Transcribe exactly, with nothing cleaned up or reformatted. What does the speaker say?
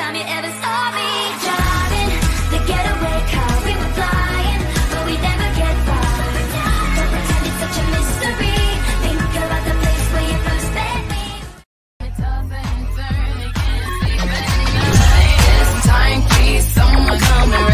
time you ever saw me driving the getaway car. We were flying, but we never get far. Don't pretend it's such a mystery. Think about the place where you first met me. It's up and turn, they can't sleep at night. It's time, please, someone come and